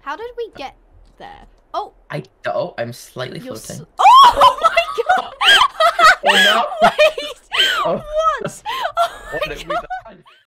How did we get there? Oh! I'm slightly floating. Oh my god!